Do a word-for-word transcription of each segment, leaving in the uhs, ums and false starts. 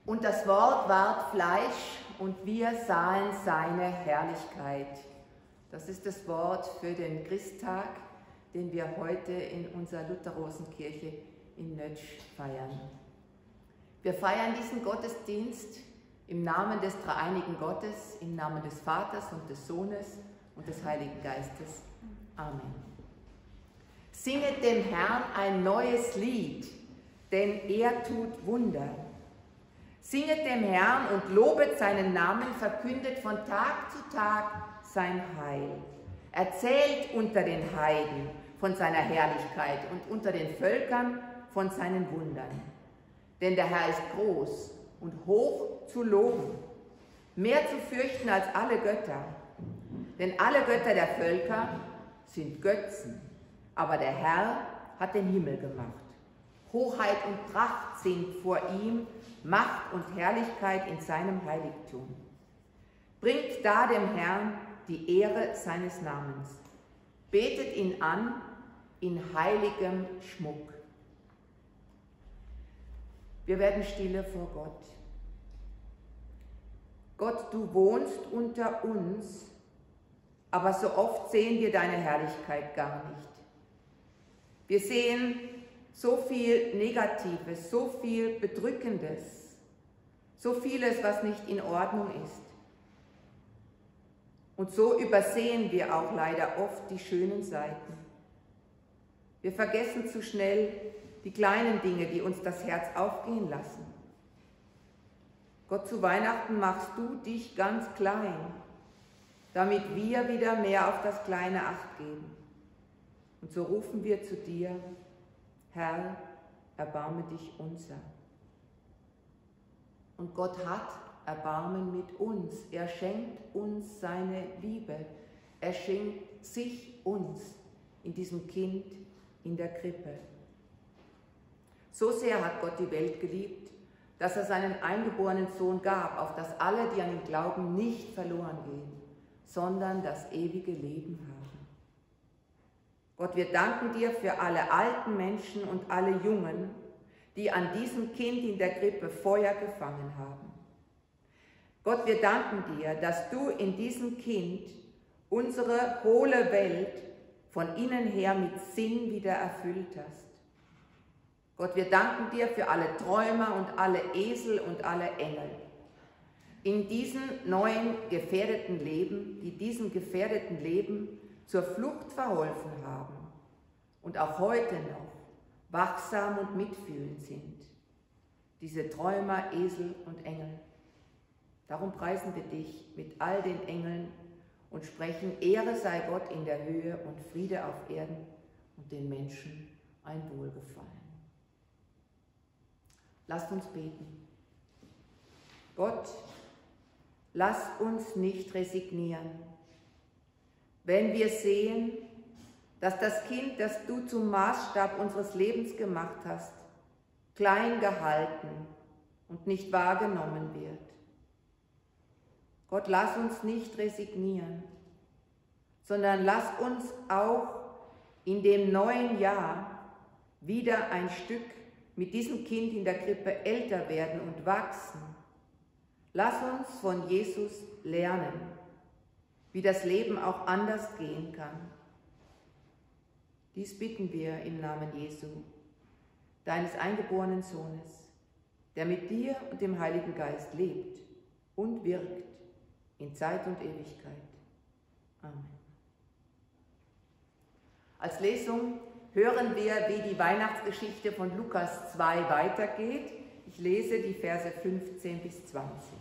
Und das Wort ward Fleisch und wir sahen seine Herrlichkeit. Das ist das Wort für den Christtag, den wir heute in unserer Lutherrosenkirche in Nötsch feiern. Wir feiern diesen Gottesdienst im Namen des dreieinigen Gottes, im Namen des Vaters und des Sohnes und des Heiligen Geistes. Amen. Singet dem Herrn ein neues Lied, denn er tut Wunder. Singet dem Herrn und lobet seinen Namen, verkündet von Tag zu Tag sein Heil. Erzählt unter den Heiden von seiner Herrlichkeit und unter den Völkern von seinen Wundern. Denn der Herr ist groß und hoch zu loben, mehr zu fürchten als alle Götter. Denn alle Götter der Völker sind Götzen, aber der Herr hat den Himmel gemacht. Hoheit und Pracht sind vor ihm, Macht und Herrlichkeit in seinem Heiligtum. Bringt da dem Herrn die Ehre seines Namens. Betet ihn an in heiligem Schmuck. Wir werden stille vor Gott. Gott, du wohnst unter uns, aber so oft sehen wir deine Herrlichkeit gar nicht. Wir sehen so viel Negatives, so viel Bedrückendes, so vieles, was nicht in Ordnung ist. Und so übersehen wir auch leider oft die schönen Seiten. Wir vergessen zu schnell die kleinen Dinge, die uns das Herz aufgehen lassen. Gott, zu Weihnachten machst du dich ganz klein, damit wir wieder mehr auf das Kleine Acht geben. Und so rufen wir zu dir: Herr, erbarme dich unser. Und Gott hat Erbarmen mit uns. Er schenkt uns seine Liebe. Er schenkt sich uns in diesem Kind in der Krippe. So sehr hat Gott die Welt geliebt, dass er seinen eingeborenen Sohn gab, auf dass alle, die an ihn glauben, nicht verloren gehen, sondern das ewige Leben haben. Gott, wir danken dir für alle alten Menschen und alle Jungen, die an diesem Kind in der Krippe Feuer gefangen haben. Gott, wir danken dir, dass du in diesem Kind unsere hohle Welt von innen her mit Sinn wieder erfüllt hast. Gott, wir danken dir für alle Träumer und alle Esel und alle Engel. In diesem neuen gefährdeten Leben, die diesem gefährdeten Leben zur Flucht verholfen haben und auch heute noch wachsam und mitfühlend sind. Diese Träumer, Esel und Engel. Darum preisen wir dich mit all den Engeln und sprechen: Ehre sei Gott in der Höhe und Friede auf Erden und den Menschen ein Wohlgefallen. Lasst uns beten. Gott, lass uns nicht resignieren, wenn wir sehen, dass das Kind, das du zum Maßstab unseres Lebens gemacht hast, klein gehalten und nicht wahrgenommen wird. Gott, lass uns nicht resignieren, sondern lass uns auch in dem neuen Jahr wieder ein Stück mit diesem Kind in der Krippe älter werden und wachsen. Lass uns von Jesus lernen, wie das Leben auch anders gehen kann. Dies bitten wir im Namen Jesu, deines eingeborenen Sohnes, der mit dir und dem Heiligen Geist lebt und wirkt in Zeit und Ewigkeit. Amen. Als Lesung hören wir, wie die Weihnachtsgeschichte von Lukas zwei weitergeht. Ich lese die Verse fünfzehn bis zwanzig.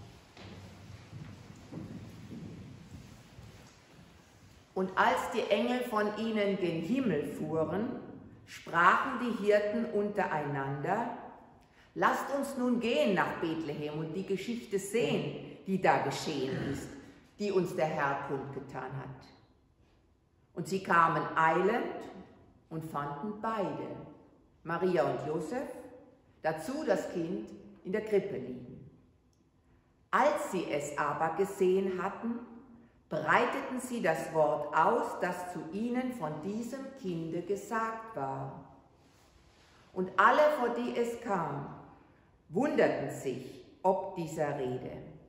Und als die Engel von ihnen gen Himmel fuhren, sprachen die Hirten untereinander: Lasst uns nun gehen nach Bethlehem und die Geschichte sehen, die da geschehen ist, die uns der Herr kundgetan hat. Und sie kamen eilend und fanden beide, Maria und Josef, dazu das Kind in der Krippe liegen. Als sie es aber gesehen hatten, breiteten sie das Wort aus, das zu ihnen von diesem Kinde gesagt war. Und alle, vor die es kam, wunderten sich ob dieser Rede.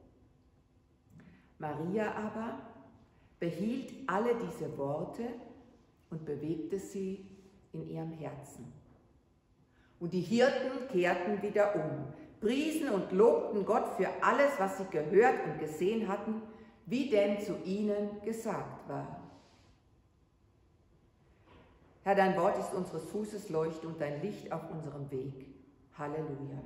Maria aber behielt alle diese Worte und bewegte sie in ihrem Herzen. Und die Hirten kehrten wieder um, priesen und lobten Gott für alles, was sie gehört und gesehen hatten, wie denn zu ihnen gesagt war. Herr, dein Wort ist unseres Fußes Leuchte und dein Licht auf unserem Weg. Halleluja.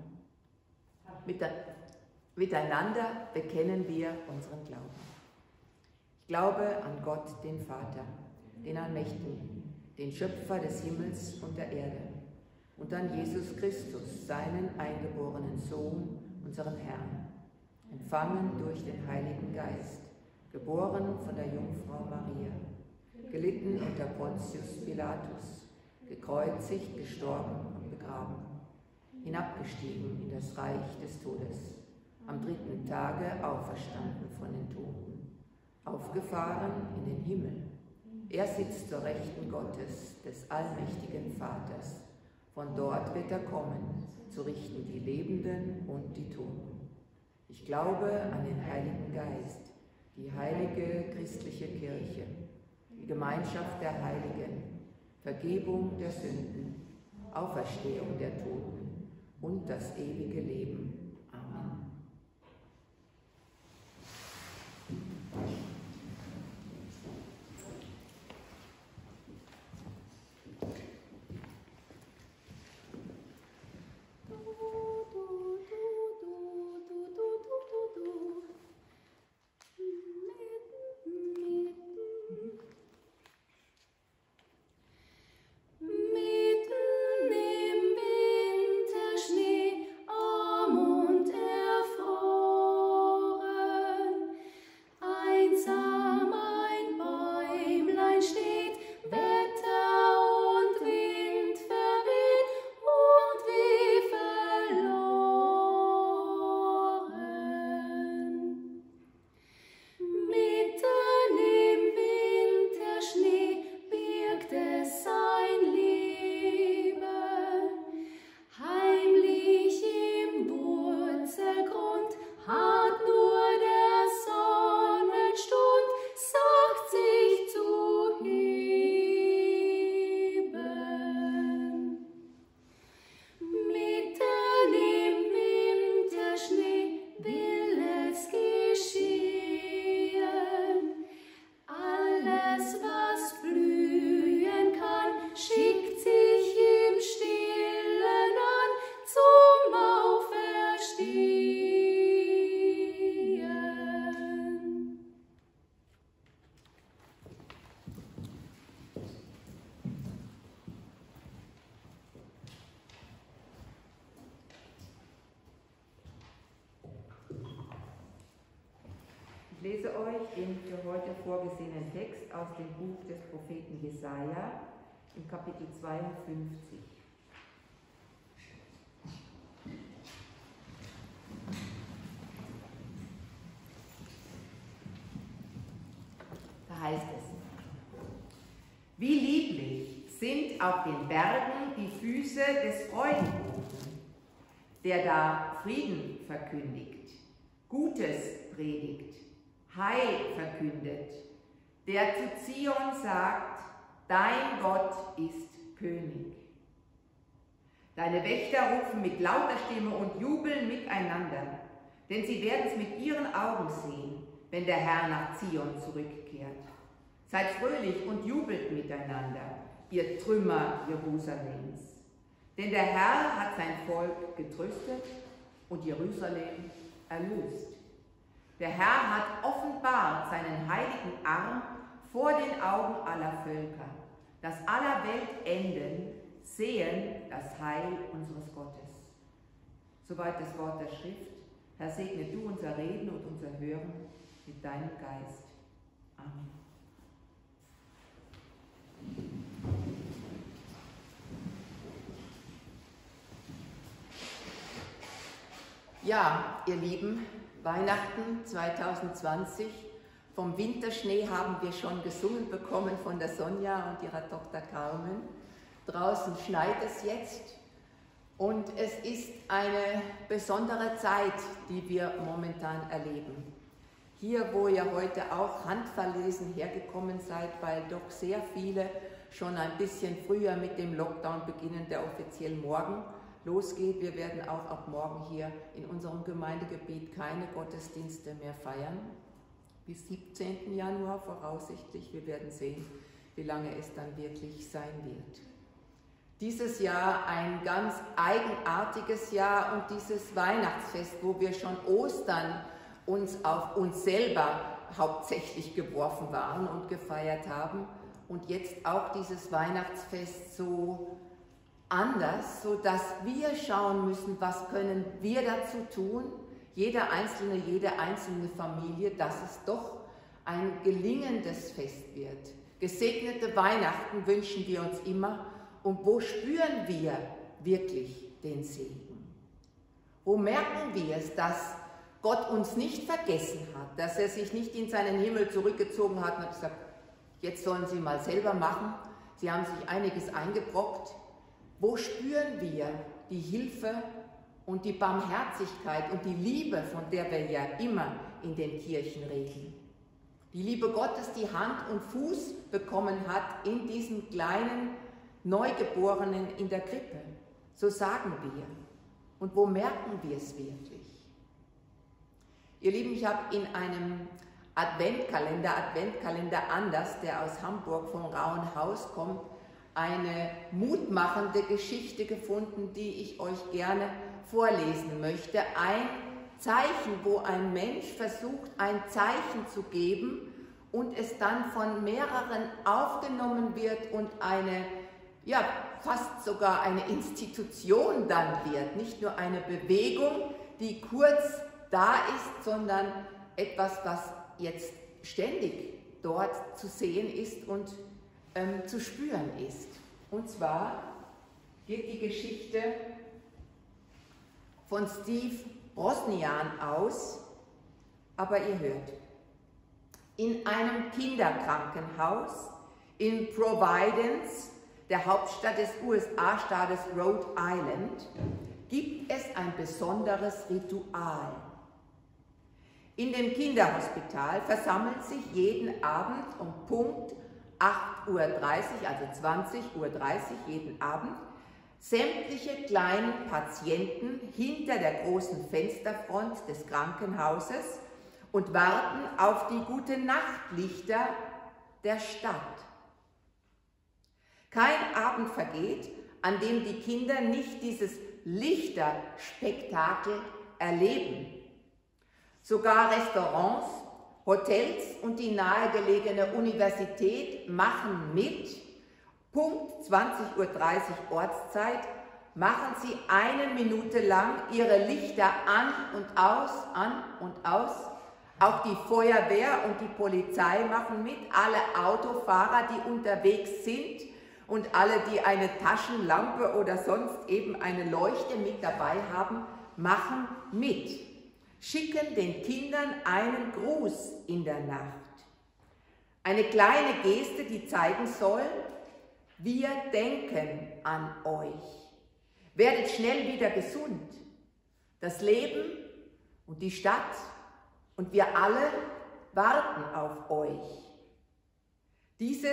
Miteinander bekennen wir unseren Glauben. Ich glaube an Gott, den Vater, den Allmächtigen, den Schöpfer des Himmels und der Erde, und an Jesus Christus, seinen eingeborenen Sohn, unseren Herrn, empfangen durch den Heiligen Geist, geboren von der Jungfrau Maria, gelitten unter Pontius Pilatus, gekreuzigt, gestorben und begraben, hinabgestiegen in das Reich des Todes, am dritten Tage auferstanden von den Toten, aufgefahren in den Himmel. Er sitzt zur Rechten Gottes, des allmächtigen Vaters. Von dort wird er kommen, zu richten die Lebenden und die Toten. Ich glaube an den Heiligen Geist, die heilige christliche Kirche, die Gemeinschaft der Heiligen, Vergebung der Sünden, Auferstehung der Toten und das ewige Leben. Amen. Ich lese euch den für heute vorgesehenen Text aus dem Buch des Propheten Jesaja im Kapitel zweiundfünfzig. Da heißt es: Wie lieblich sind auf den Bergen die Füße des Freudenboten, der da Frieden verkündigt, Gutes predigt, Heil verkündet, der zu Zion sagt, dein Gott ist König. Deine Wächter rufen mit lauter Stimme und jubeln miteinander, denn sie werden es mit ihren Augen sehen, wenn der Herr nach Zion zurückkehrt. Seid fröhlich und jubelt miteinander, ihr Trümmer Jerusalems. Denn der Herr hat sein Volk getröstet und Jerusalem erlöst. Der Herr hat offenbart seinen heiligen Arm vor den Augen aller Völker, dass aller Welt Enden sehen das Heil unseres Gottes. Soweit das Wort der Schrift. Herr, segne du unser Reden und unser Hören mit deinem Geist. Amen. Ja, ihr Lieben, Weihnachten zweitausendzwanzig, vom Winterschnee haben wir schon gesungen bekommen von der Sonja und ihrer Tochter Carmen. Draußen schneit es jetzt Und es ist eine besondere Zeit, die wir momentan erleben. Hier, wo ihr heute auch handverlesen hergekommen seid, weil doch sehr viele schon ein bisschen früher mit dem Lockdown beginnen, der offiziell morgen losgeht. Wir werden auch ab morgen hier in unserem Gemeindegebiet keine Gottesdienste mehr feiern. Bis siebzehnten Januar voraussichtlich. Wir werden sehen, wie lange es dann wirklich sein wird. Dieses Jahr ein ganz eigenartiges Jahr und dieses Weihnachtsfest, wo wir schon Ostern uns auf uns selber hauptsächlich geworfen waren und gefeiert haben und jetzt auch dieses Weihnachtsfest so anders, sodass wir schauen müssen, was können wir dazu tun, jeder Einzelne, jede einzelne Familie, dass es doch ein gelingendes Fest wird. Gesegnete Weihnachten wünschen wir uns immer. Und wo spüren wir wirklich den Segen? Wo merken wir es, dass Gott uns nicht vergessen hat, dass er sich nicht in seinen Himmel zurückgezogen hat und hat gesagt, jetzt sollen Sie mal selber machen, Sie haben sich einiges eingebrockt. Wo spüren wir die Hilfe und die Barmherzigkeit und die Liebe, von der wir ja immer in den Kirchen reden? Die Liebe Gottes, die Hand und Fuß bekommen hat in diesem kleinen Neugeborenen in der Krippe. So sagen wir. Und wo merken wir es wirklich? Ihr Lieben, ich habe in einem Adventkalender, Adventkalender Anders, der aus Hamburg vom Rauenhaus kommt, eine mutmachende Geschichte gefunden, die ich euch gerne vorlesen möchte. Ein Zeichen, wo ein Mensch versucht, ein Zeichen zu geben und es dann von mehreren aufgenommen wird und eine, ja, fast sogar eine Institution dann wird. Nicht nur eine Bewegung, die kurz da ist, sondern etwas, was jetzt ständig dort zu sehen ist und ähm, zu spüren ist. Und zwar geht die Geschichte von Steve Brosnian aus, aber ihr hört, in einem Kinderkrankenhaus in Providence, der Hauptstadt des U S A-Staates Rhode Island, gibt es ein besonderes Ritual. In dem Kinderhospital versammelt sich jeden Abend um Punkt acht Uhr dreißig, also zwanzig Uhr dreißig jeden Abend, sämtliche kleinen Patienten hinter der großen Fensterfront des Krankenhauses und warten auf die Gute-Nacht-Lichter der Stadt. Kein Abend vergeht, an dem die Kinder nicht dieses Lichterspektakel erleben. Sogar Restaurants, Hotels und die nahegelegene Universität machen mit. Punkt zwanzig Uhr dreißig Ortszeit machen sie eine Minute lang ihre Lichter an und aus, an und aus. Auch die Feuerwehr und die Polizei machen mit, alle Autofahrer, die unterwegs sind und alle, die eine Taschenlampe oder sonst eben eine Leuchte mit dabei haben, machen mit. Schicken den Kindern einen Gruß in der Nacht. Eine kleine Geste, die zeigen soll, wir denken an euch. Werdet schnell wieder gesund. Das Leben und die Stadt und wir alle warten auf euch. Dieses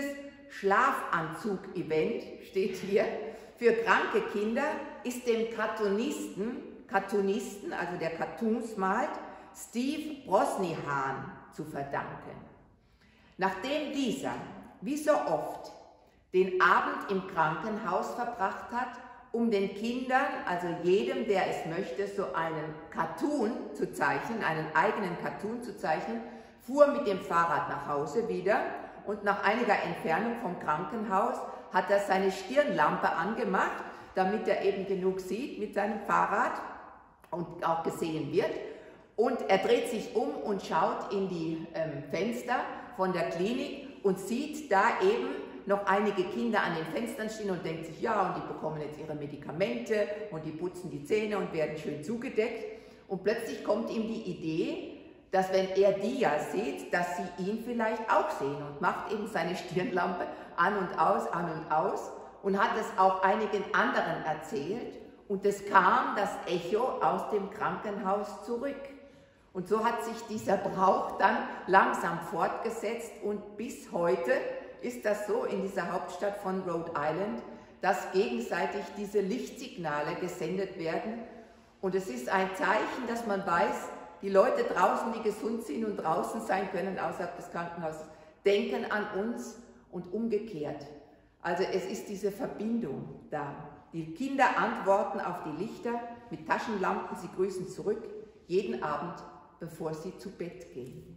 Schlafanzug-Event, steht hier, für kranke Kinder ist dem Cartoonisten, Cartoonisten, also der Cartoons malt, Steve Brosnian zu verdanken. Nachdem dieser, wie so oft, den Abend im Krankenhaus verbracht hat, um den Kindern, also jedem, der es möchte, so einen Cartoon zu zeichnen, einen eigenen Cartoon zu zeichnen, fuhr mit dem Fahrrad nach Hause wieder und nach einiger Entfernung vom Krankenhaus hat er seine Stirnlampe angemacht, damit er eben genug sieht mit seinem Fahrrad und auch gesehen wird. Und er dreht sich um und schaut in die ähm, Fenster von der Klinik und sieht da eben noch einige Kinder an den Fenstern stehen und denkt sich, ja, und die bekommen jetzt ihre Medikamente und die putzen die Zähne und werden schön zugedeckt. Und plötzlich kommt ihm die Idee, dass wenn er die ja sieht, dass sie ihn vielleicht auch sehen und macht eben seine Stirnlampe an und aus, an und aus und hat es auch einigen anderen erzählt und es kam das Echo aus dem Krankenhaus zurück. Und so hat sich dieser Brauch dann langsam fortgesetzt und bis heute ist das so in dieser Hauptstadt von Rhode Island, dass gegenseitig diese Lichtsignale gesendet werden. Und es ist ein Zeichen, dass man weiß, die Leute draußen, die gesund sind und draußen sein können außerhalb des Krankenhauses, denken an uns und umgekehrt. Also es ist diese Verbindung da. Die Kinder antworten auf die Lichter mit Taschenlampen, sie grüßen zurück, jeden Abend, bevor sie zu Bett gehen.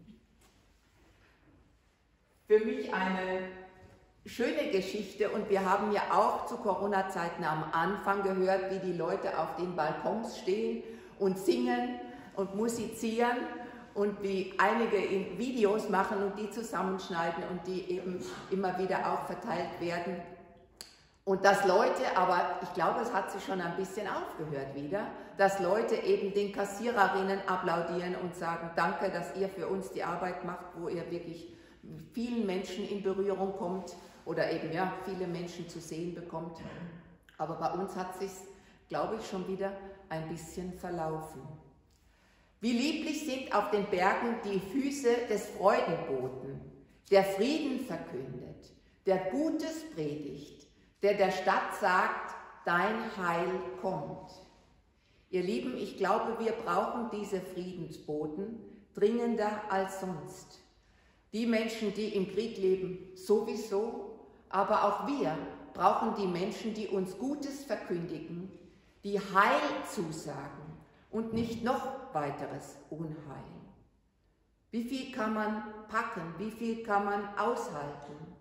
Für mich eine schöne Geschichte und wir haben ja auch zu Corona-Zeiten am Anfang gehört, wie die Leute auf den Balkons stehen und singen und musizieren und wie einige in Videos machen und die zusammenschneiden und die eben immer wieder auch verteilt werden. Und dass Leute, aber ich glaube, es hat sich schon ein bisschen aufgehört wieder, dass Leute eben den Kassiererinnen applaudieren und sagen, danke, dass ihr für uns die Arbeit macht, wo ihr wirklich vielen Menschen in Berührung kommt oder eben ja, viele Menschen zu sehen bekommt. Aber bei uns hat es sich, glaube ich, schon wieder ein bisschen verlaufen. Wie lieblich sind auf den Bergen die Füße des Freudenboten, der Frieden verkündet, der Gutes predigt, der der Stadt sagt, dein Heil kommt. Ihr Lieben, ich glaube, wir brauchen diese Friedensboten dringender als sonst. Die Menschen, die im Krieg leben, sowieso, aber auch wir brauchen die Menschen, die uns Gutes verkündigen, die Heil zusagen und nicht noch weiteres Unheil. Wie viel kann man packen? Wie viel kann man aushalten?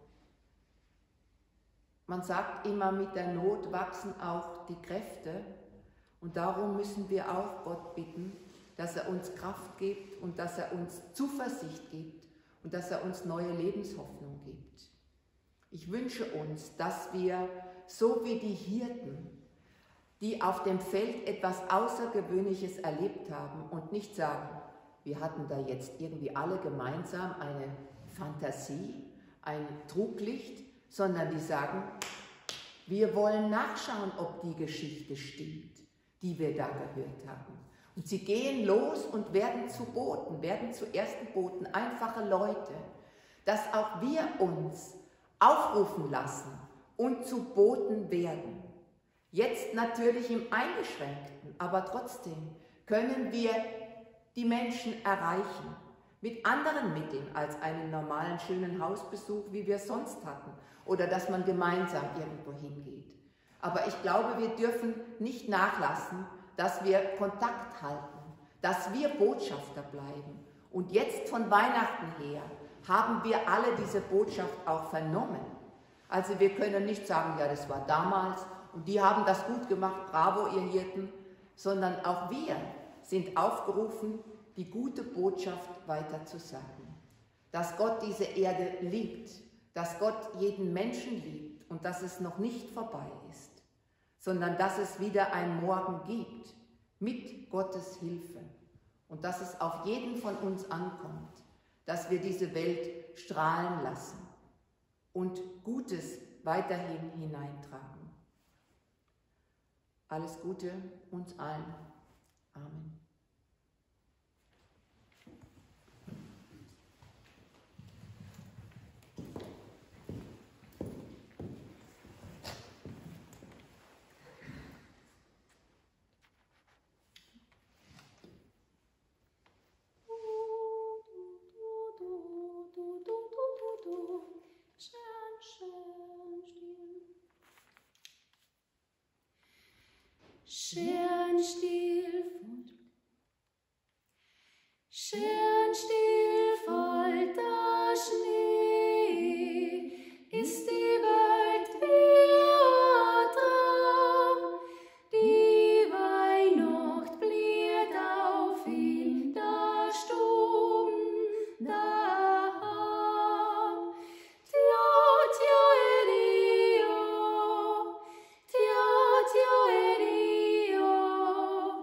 Man sagt immer, mit der Not wachsen auch die Kräfte und darum müssen wir auch Gott bitten, dass er uns Kraft gibt und dass er uns Zuversicht gibt und dass er uns neue Lebenshoffnung gibt. Ich wünsche uns, dass wir, so wie die Hirten, die auf dem Feld etwas Außergewöhnliches erlebt haben und nicht sagen, wir hatten da jetzt irgendwie alle gemeinsam eine Fantasie, ein Truglicht, sondern die sagen, wir wollen nachschauen, ob die Geschichte stimmt, die wir da gehört haben. Und sie gehen los und werden zu Boten, werden zu ersten Boten, einfache Leute, dass auch wir uns aufrufen lassen und zu Boten werden. Jetzt natürlich im Eingeschränkten, aber trotzdem können wir die Menschen erreichen mit anderen Mitteln als einen normalen schönen Hausbesuch, wie wir es sonst hatten, oder dass man gemeinsam irgendwo hingeht. Aber ich glaube, wir dürfen nicht nachlassen, dass wir Kontakt halten, dass wir Botschafter bleiben. Und jetzt von Weihnachten her haben wir alle diese Botschaft auch vernommen. Also wir können nicht sagen, ja, das war damals und die haben das gut gemacht, bravo ihr Hirten, sondern auch wir sind aufgerufen, die gute Botschaft weiterzusagen. Dass Gott diese Erde liebt, dass Gott jeden Menschen liebt und dass es noch nicht vorbei ist, sondern dass es wieder einen Morgen gibt mit Gottes Hilfe und dass es auf jeden von uns ankommt, dass wir diese Welt strahlen lassen und Gutes weiterhin hineintragen. Alles Gute uns allen. Amen. Schön still, schön still fällt der Schnee, ist die Welt wie ein Traum, die Weihnacht blüht auf in der Stube daheim. Tja, tja, Edio, tja, tja, Edio,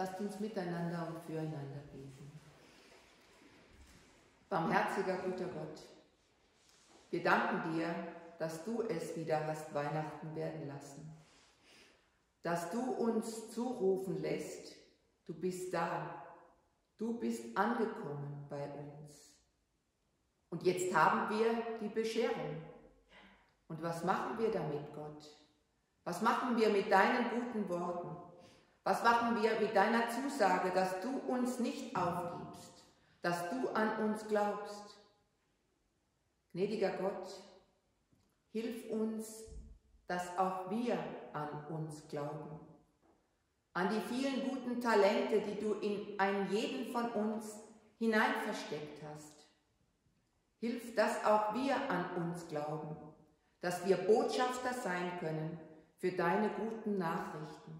Lasst uns miteinander und füreinander beten. Barmherziger, guter Gott, wir danken dir, dass du es wieder hast Weihnachten werden lassen. Dass du uns zurufen lässt, du bist da, du bist angekommen bei uns. Und jetzt haben wir die Bescherung. Und was machen wir damit, Gott? Was machen wir mit deinen guten Worten? Was machen wir mit deiner Zusage, dass du uns nicht aufgibst, dass du an uns glaubst? Gnädiger Gott, hilf uns, dass auch wir an uns glauben. An die vielen guten Talente, die du in einen jeden von uns hinein versteckt hast. Hilf, dass auch wir an uns glauben, dass wir Botschafter sein können für deine guten Nachrichten.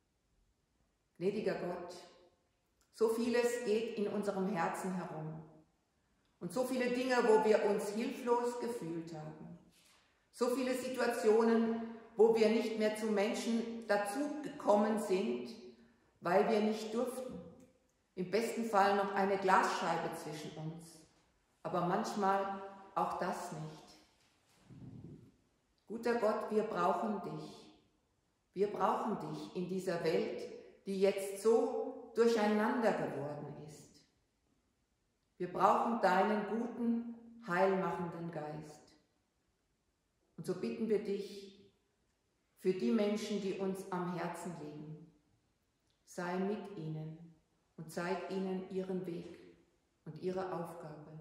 Gnädiger Gott, so vieles geht in unserem Herzen herum und so viele Dinge, wo wir uns hilflos gefühlt haben. So viele Situationen, wo wir nicht mehr zu Menschen dazu gekommen sind, weil wir nicht durften. Im besten Fall noch eine Glasscheibe zwischen uns, aber manchmal auch das nicht. Guter Gott, wir brauchen dich. Wir brauchen dich in dieser Welt, die jetzt so durcheinander geworden ist. Wir brauchen deinen guten, heilmachenden Geist. Und so bitten wir dich für die Menschen, die uns am Herzen liegen. Sei mit ihnen und zeig ihnen ihren Weg und ihre Aufgabe.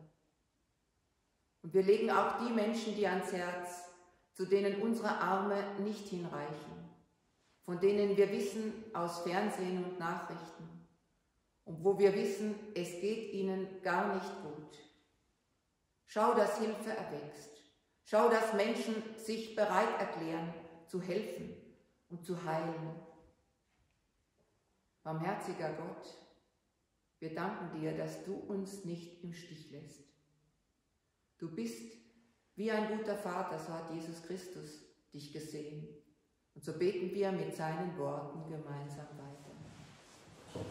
Und wir legen auch die Menschen, die ans Herz, zu denen unsere Arme nicht hinreichen, von denen wir wissen aus Fernsehen und Nachrichten und wo wir wissen, es geht ihnen gar nicht gut. Schau, dass Hilfe erwächst. Schau, dass Menschen sich bereit erklären, zu helfen und zu heilen. Barmherziger Gott, wir danken dir, dass du uns nicht im Stich lässt. Du bist wie ein guter Vater, so hat Jesus Christus dich gesehen. Und so beten wir mit seinen Worten gemeinsam weiter.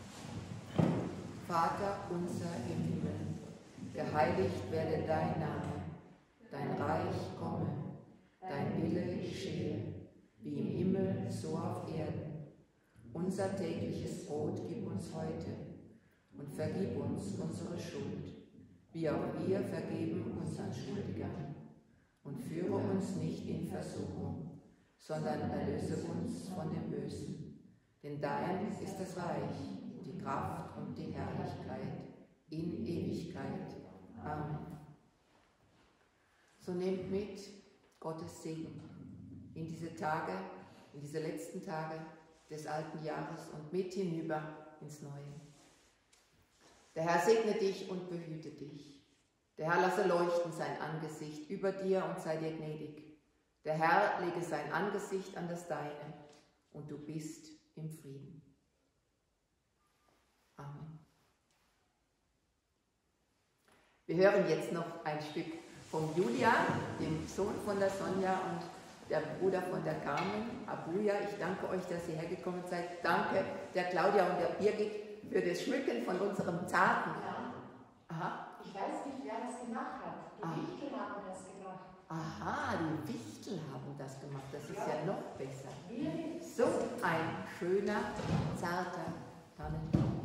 Vater unser im Himmel, geheiligt werde dein Name, dein Reich komme, dein Wille geschehe, wie im Himmel, so auf Erden. Unser tägliches Brot gib uns heute und vergib uns unsere Schuld, wie auch wir vergeben unseren Schuldigern. Und führe uns nicht in Versuchung, sondern erlöse uns von dem Bösen. Denn dein ist das Reich, die Kraft und die Herrlichkeit in Ewigkeit. Amen. So nehmt mit Gottes Segen in diese Tage, in diese letzten Tage des alten Jahres und mit hinüber ins Neue. Der Herr segne dich und behüte dich. Der Herr lasse leuchten sein Angesicht über dir und sei dir gnädig. Der Herr lege sein Angesicht an das deine und du bist im Frieden. Amen. Wir hören jetzt noch ein Stück vom Julian, dem Sohn von der Sonja und der Bruder von der Carmen, Abuja. Ich danke euch, dass ihr hergekommen seid. Danke der Claudia und der Birgit für das Schmücken von unserem Zarten. Ja. Aha. Ich weiß nicht, wer das gemacht hat. Die Ah. Wichtel haben das gemacht. Aha, die Wichtel haben das gemacht. Das ist ja, ja noch besser. Wir So ein schöner, zarter Tannenbaum.